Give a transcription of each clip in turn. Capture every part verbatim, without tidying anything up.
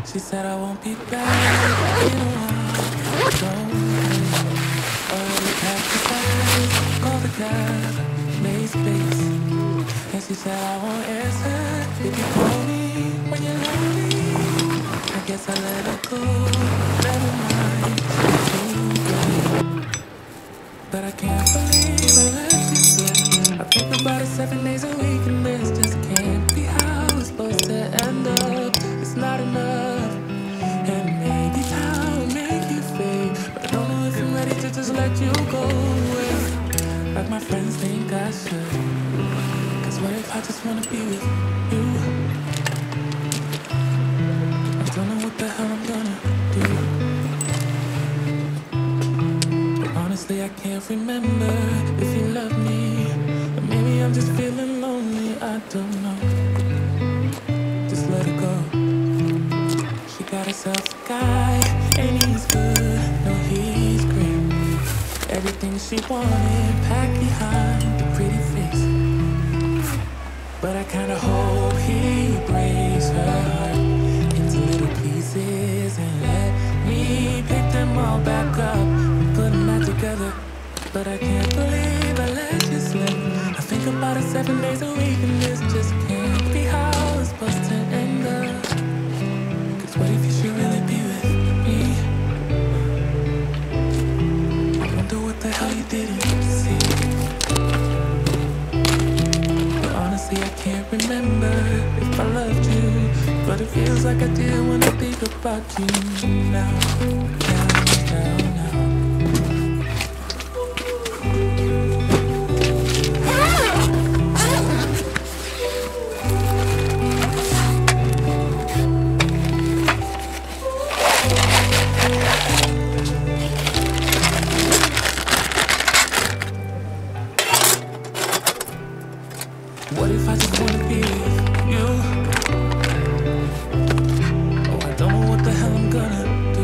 She said I won't be back in a while. Don't worry. Already packed the bags, called the cab, made space. And she said I won't answer if you call me when you're lonely. I guess I let her go. Never mind. It's too late. But I can't believe I let you slip. I think about it seven days a week, and this just can't be how it's supposed to end up. It's not enough. And maybe time will make you fade, but I don't know if I'm ready to just let you go away, like my friends think I should. Cause what if I just wanna be with you? I don't know what the hell I'm gonna do. But honestly, I can't remember if you love me, or maybe I'm just feeling lonely. I don't know. Just let it go. She got herself a guy, and he's good. No, he's great. Everything she wanted, packed behind the pretty face. But I kinda hope he breaks her heart into little pieces and let me pick them all back up and put them back together. But I can't believe I let you slip. I think about it seven days a week, and this just can't be how it's supposed to end up. Cause what if you should really be with me? I wonder what the hell you didn't see. But honestly, I can't remember if I loved you, but it feels like I did when I think about you now, now, now, now. What if I just wanna be with you? Oh, I don't know what the hell I'm gonna do.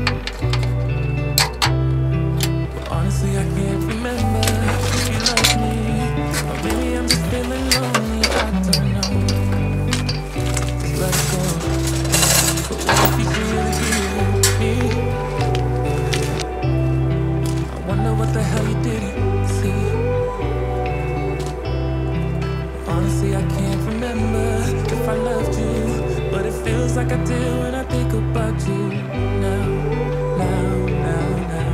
But honestly, I can't remember if you love me, or maybe I'm just feeling lonely. I don't know. Just let it go. But what if you should really be with me? I wonder what the hell you didn't see. Honestly, I can't remember if I loved you, but it feels like I did when I think about you now, now, now, now.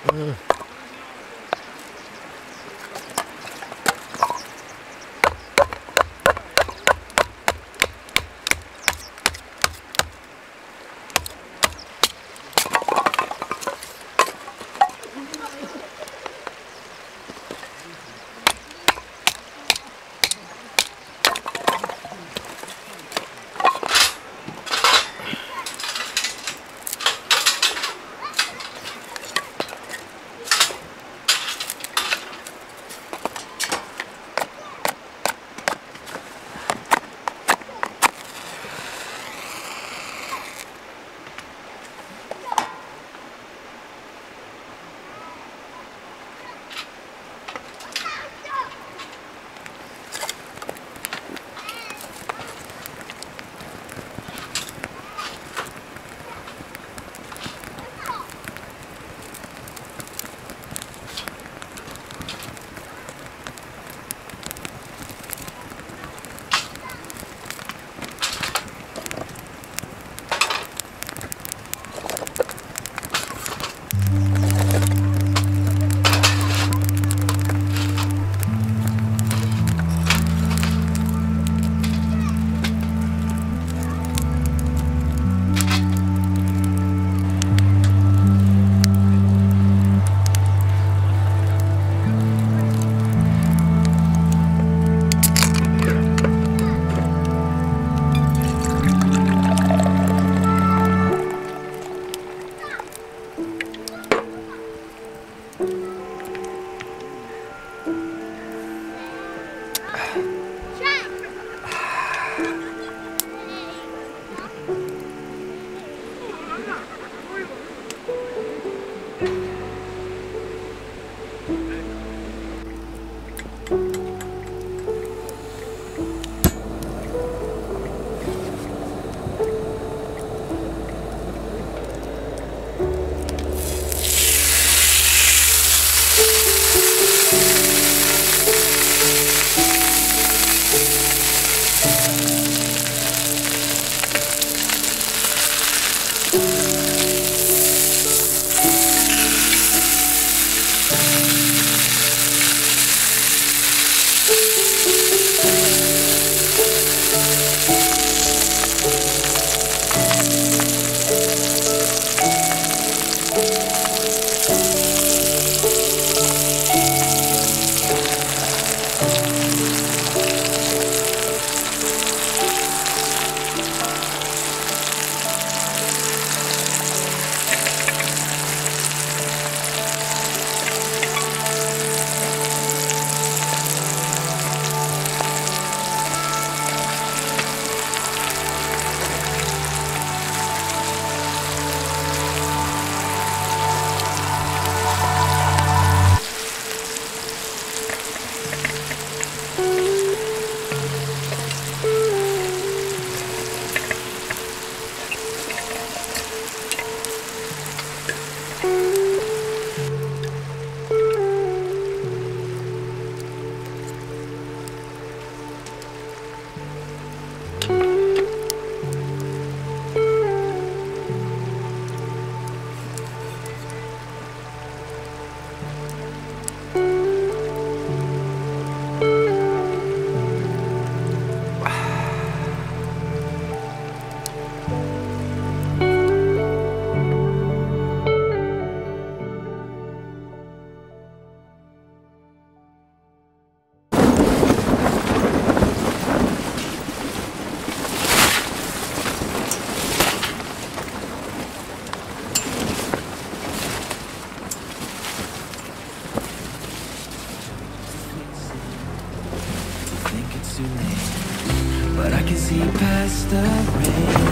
but I can see past the rain.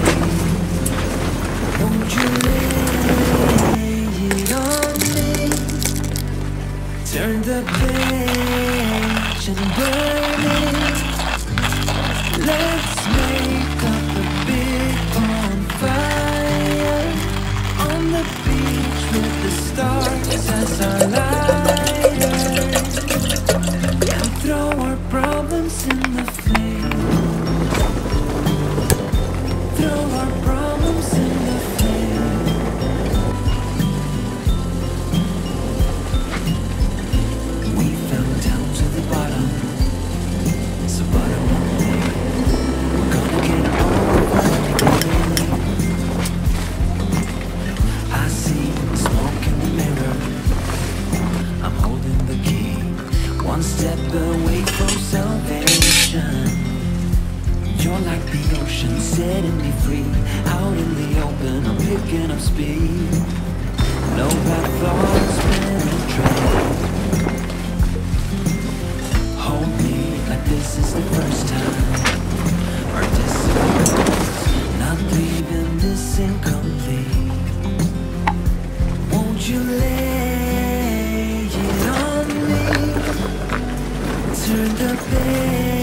Won't you lay it on me? Turn the page and burn it. Let's make up a big bonfire on the beach with the stars as our light, and throw our problems in the flame. Throw our problems in the flame. ocean, setting me free. Out in the open, I'm picking up speed. No bad thoughts penetrate. Hold me like this is the first time. Our dissonance, not leaving this incomplete. Won't you lay it on me? Turn the page.